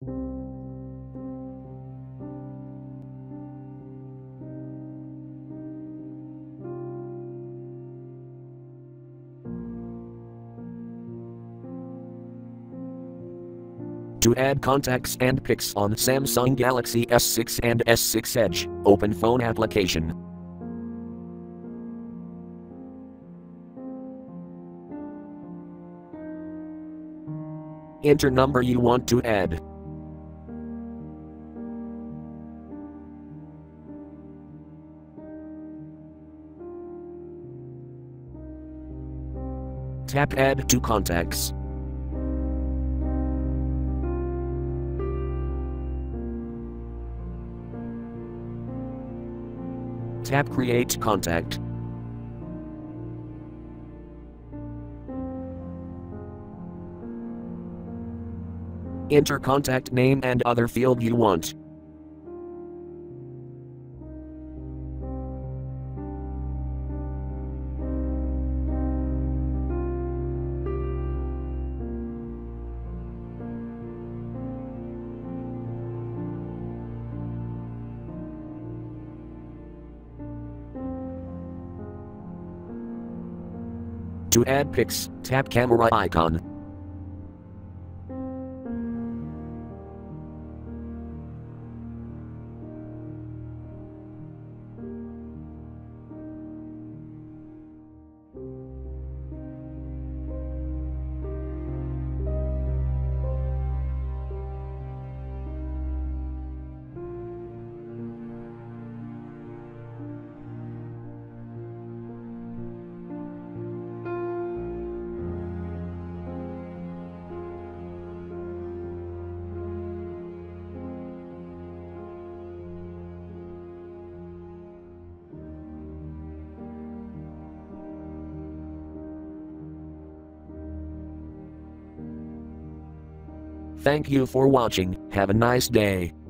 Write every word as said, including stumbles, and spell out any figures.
To add contacts and pics on Samsung Galaxy S six and S six Edge, open phone application. Enter number you want to add. Tap Add to Contacts. Tap Create Contact. Enter contact name and other field you want. To add pics, tap camera icon. Thank you for watching. Have a nice day.